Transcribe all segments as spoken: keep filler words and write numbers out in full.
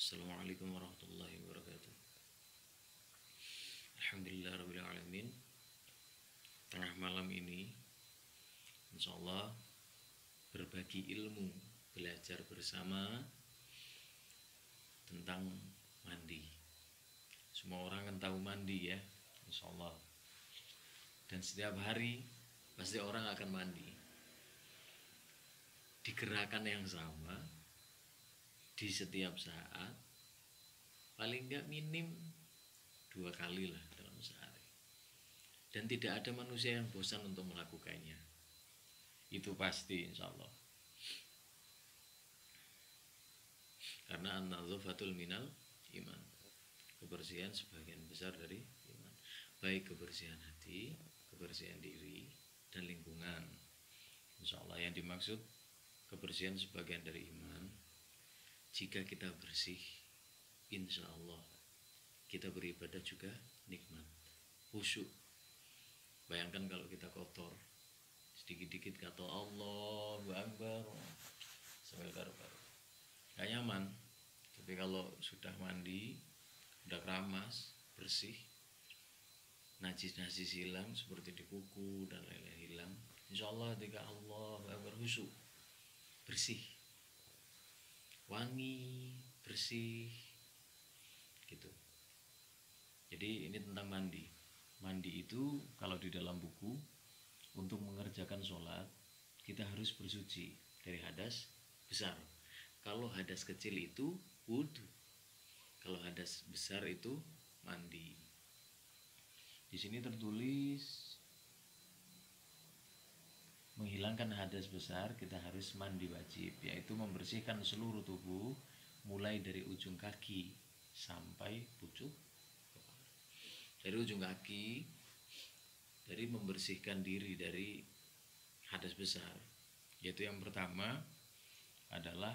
Assalamualaikum warahmatullahi wabarakatuh. Alhamdulillahirrabbilalamin. Tengah malam ini insyaallah berbagi ilmu, belajar bersama tentang mandi. Semua orang kan tahu mandi ya, insyaallah. Dan setiap hari pasti orang akan mandi di gerakan yang sama, di setiap saat, paling enggak minim dua kali lah dalam sehari. Dan tidak ada manusia yang bosan untuk melakukannya. Itu pasti insya Allah. Karena an-nadzafatul minal iman. Kebersihan sebagian besar dari iman. Baik kebersihan hati, kebersihan diri, dan lingkungan. Insya Allah yang dimaksud kebersihan sebagian dari iman. Jika kita bersih, insya Allah kita beribadah juga nikmat, khusyuk. Bayangkan kalau kita kotor, sedikit-dikit kata Allahu Akbar sambil karu-karu, gak nyaman. Tapi kalau sudah mandi, sudah keramas, bersih, najis-najis hilang seperti di kuku dan lain-lain hilang, insya Allah ketika Allahu Akbar khusyuk, bersih, wangi, bersih gitu. Jadi ini tentang mandi. Mandi itu kalau di dalam buku, untuk mengerjakan sholat kita harus bersuci dari hadas besar. Kalau hadas kecil itu wudhu, kalau hadas besar itu mandi. Di sini tertulis menghilangkan hadas besar kita harus mandi wajib, yaitu membersihkan seluruh tubuh mulai dari ujung kaki sampai pucuk kepala. Dari ujung kaki, dari membersihkan diri dari hadas besar, yaitu yang pertama adalah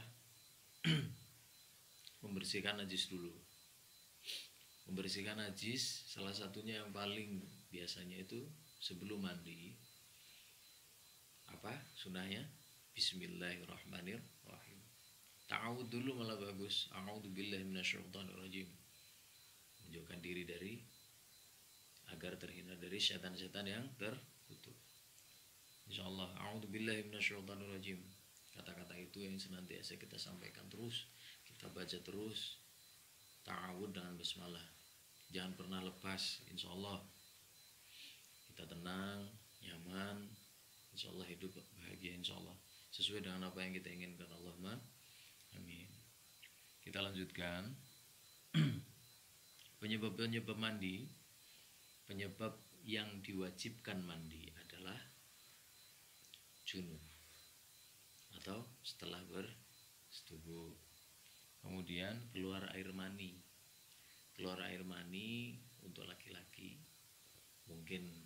membersihkan najis dulu. Membersihkan najis salah satunya yang paling biasanya itu sebelum mandi. Apa sunahnya? Bismillahirrahmanirrahim. Ta'awud dulu malah bagus. A'udzubillahi minasyaitonirrajim. Menjauhkan diri dari, agar terhindar dari setan-setan yang terkutuk. Insyaallah. A'udzubillahi minasyaitonirrajim. Kata-kata itu yang senantiasa kita sampaikan terus, kita baca terus. Ta'awud dengan basmalah. Jangan pernah lepas. Insyaallah kita tenang, nyaman, insyaallah hidup bahagia, insyaallah sesuai dengan apa yang kita inginkan. Allahumma amin. Kita lanjutkan. Penyebab-penyebab mandi, penyebab yang diwajibkan mandi adalah junub atau setelah bersetubuh, kemudian keluar air mani. Keluar air mani untuk laki-laki mungkin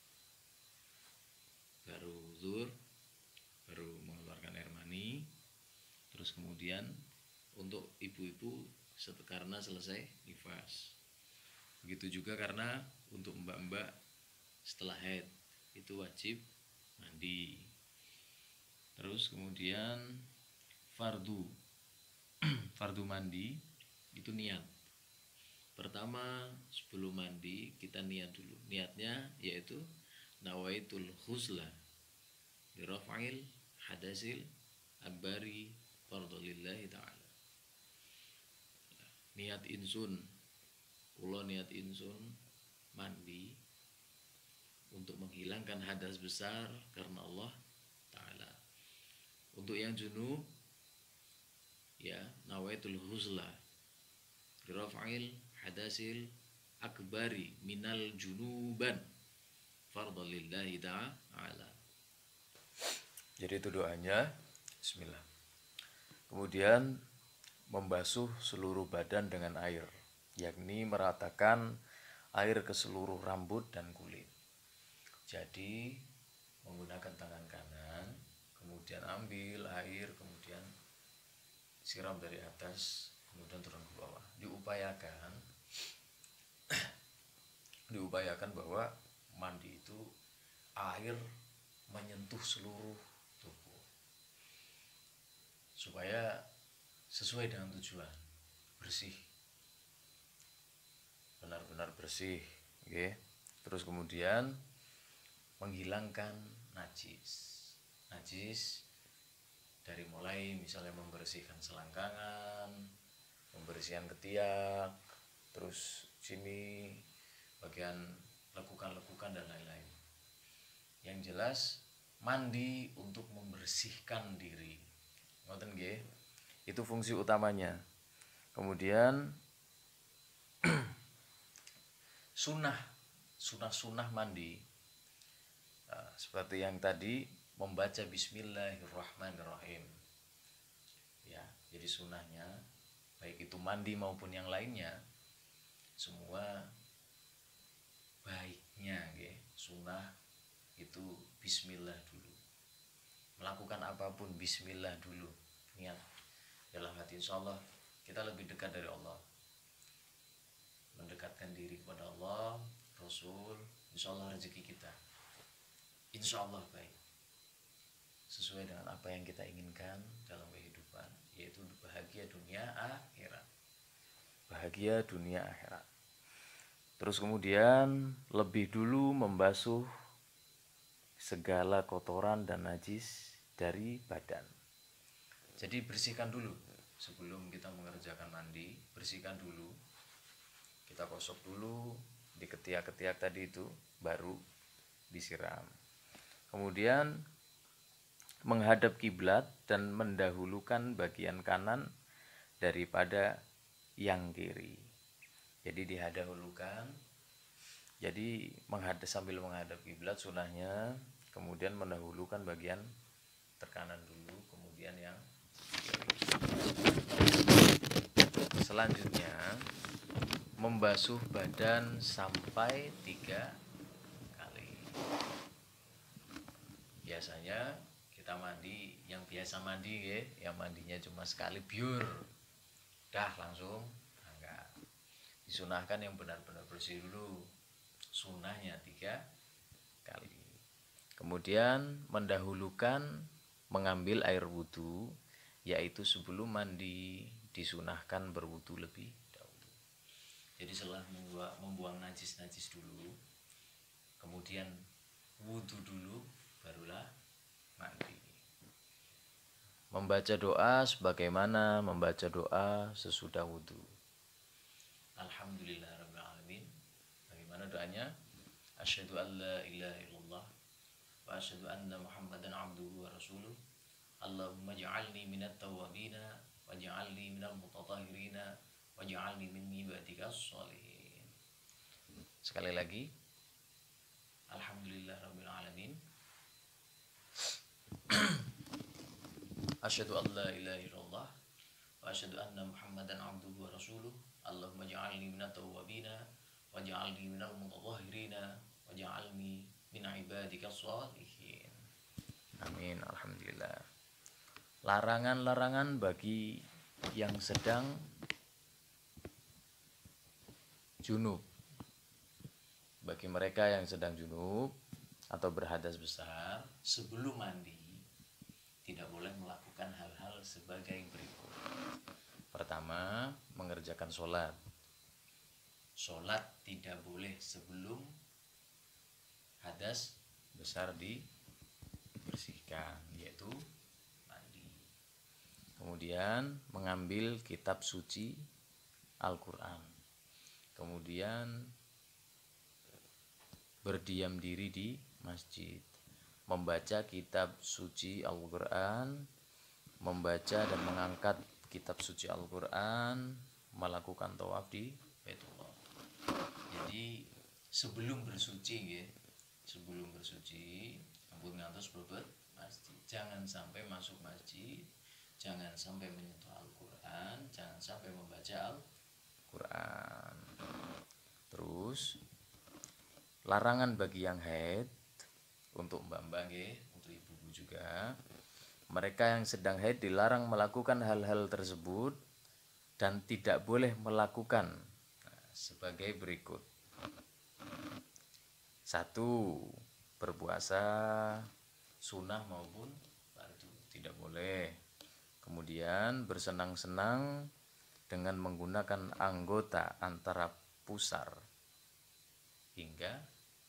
baru zuhur, baru mengeluarkan air mani. Terus kemudian untuk ibu-ibu karena selesai nifas. Begitu juga karena untuk mbak-mbak setelah haid itu wajib mandi. Terus kemudian fardu fardu mandi itu niat. Pertama sebelum mandi kita niat dulu. Niatnya yaitu nawaitul khusla liraf'il hadasil akbari fardhulillahi ta'ala. Niat insun, kula niat insun mandi untuk menghilangkan hadas besar karena Allah ta'ala. Untuk yang junub ya nawaitul khusla liraf'il hadasil akbari minal junuban fardhulillahi ta'ala. Jadi itu doanya. Bismillah. Kemudian membasuh seluruh badan dengan air, yakni meratakan air ke seluruh rambut dan kulit. Jadi menggunakan tangan kanan, kemudian ambil air, kemudian siram dari atas, kemudian turun ke bawah. Diupayakan diupayakan bahwa mandi itu air menyentuh seluruh tubuh supaya sesuai dengan tujuan. bersih, benar-benar bersih, oke. Terus kemudian menghilangkan najis. Najis dari mulai misalnya membersihkan selangkangan, membersihkan ketiak, terus sini bagian lekukan-lekukan dan lain-lain. Yang jelas mandi untuk membersihkan diri. Ngoten nggih. Itu fungsi utamanya. Kemudian sunnah, sunnah-sunnah mandi uh, seperti yang tadi membaca Bismillahirrahmanirrahim. Ya, jadi sunnahnya baik itu mandi maupun yang lainnya semua baiknya, nggih. Sunnah itu Bismillah dulu. Melakukan apapun Bismillah dulu. Niat dalam hati, insya Allah kita lebih dekat dari Allah, mendekatkan diri kepada Allah, Rasul. Insya Allah rezeki kita insya Allah baik, sesuai dengan apa yang kita inginkan dalam kehidupan, yaitu bahagia dunia akhirat. Bahagia dunia akhirat. Terus kemudian lebih dulu membasuh segala kotoran dan najis dari badan. Jadi bersihkan dulu sebelum kita mengerjakan mandi, bersihkan dulu. Kita gosok dulu di ketiak-ketiak tadi itu, baru disiram. Kemudian menghadap kiblat dan mendahulukan bagian kanan daripada yang kiri. Jadi dihadahulukan. Jadi menghadap sambil menghadap kiblat sunahnya, kemudian mendahulukan bagian terkanan dulu, kemudian yang kiri. Selanjutnya membasuh badan sampai tiga kali. Biasanya kita mandi, yang biasa mandi ya, yang mandinya cuma sekali biur, dah langsung. Enggak. Disunahkan yang benar-benar bersih dulu. Sunahnya tiga kali. Kemudian mendahulukan mengambil air wudhu, yaitu sebelum mandi disunahkan berwudhu lebih dahulu. Jadi setelah membuang najis-najis dulu, kemudian wudhu dulu, barulah mandi. Membaca doa sebagaimana membaca doa sesudah wudhu. Alhamdulillahirabbil alamin. Bagaimana doanya? Asyhadu an la ilaha illallah wa asyhadu anna Muhammadan abduhu wa rasuluh. Allahumma ja'alni minat tawwabina waj'alni minal mutatahhirina waj'alni min ibadikas sholihin. Sekali lagi. Alhamdulillahirabbil alamin. Asyhadu an la ilaha illallah wa asyhadu anna Muhammadan abduhu wa rasuluh. Allahumma ja'alni minat tawwabina waj'alni minal mutatahhirina waj'alni min ibadikas sholihin. Amin. Alhamdulillah. Larangan-larangan bagi yang sedang junub. Bagi mereka yang sedang junub atau berhadas besar, sebelum mandi tidak boleh melakukan hal-hal sebagai berikut. Pertama, mengerjakan sholat. Sholat tidak boleh sebelum hadas besar dibersihkan, yaitu mandi. Kemudian mengambil kitab suci Al-Quran. Kemudian berdiam diri di masjid, membaca kitab suci Al-Quran, membaca dan mengangkat kitab suci Al-Quran, melakukan tawaf di Baitullah. Jadi sebelum bersuci ya, sebelum bersuci ampun ngantos beber masjid. Jangan sampai masuk masjid, jangan sampai menyentuh Al-Quran, jangan sampai membaca Al-Quran. Terus larangan bagi yang haid, untuk mbak-mbak nggih, untuk ibu-ibu juga. Mereka yang sedang haid dilarang melakukan hal-hal tersebut dan tidak boleh melakukan nah, sebagai berikut. Satu, berpuasa sunnah maupun fardu tidak boleh. Kemudian bersenang-senang dengan menggunakan anggota antara pusar hingga.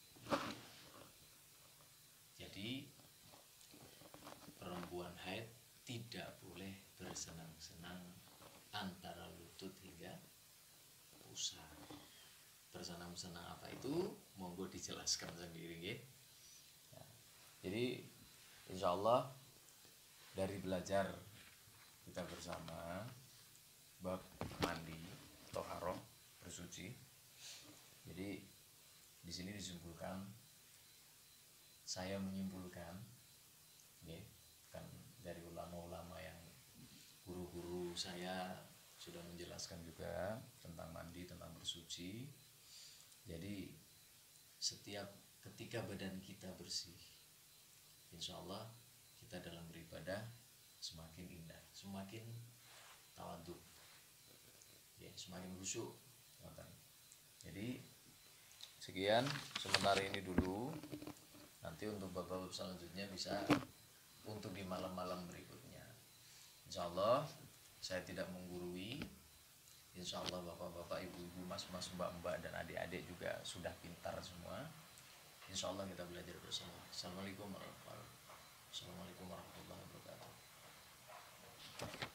Jadi perempuan haid tidak boleh bersenang-senang antara lutut hingga pusar. Bersenang-senang apa itu? Monggo dijelaskan sendiri ya. Nah, jadi insya Allah dari belajar kita bersama bab mandi, toharoh, bersuci. Jadi di sini disimpulkan, saya menyimpulkan, ya, kan dari ulama-ulama yang guru-guru saya sudah menjelaskan juga tentang mandi, tentang bersuci. Jadi setiap ketika badan kita bersih, insya Allah kita dalam beribadah semakin indah, semakin tawadhu, ya, semakin khusyuk. Jadi sekian sementara ini dulu. Nanti untuk bab-bab selanjutnya bisa untuk di malam-malam berikutnya. Insya Allah saya tidak menggurui. Insya Allah bapak-bapak, ibu-ibu, mas-mas, mbak-mbak, dan adik-adik juga sudah pintar semua. Insya Allah kita belajar bersama. Assalamualaikum warahmatullahi wabarakatuh.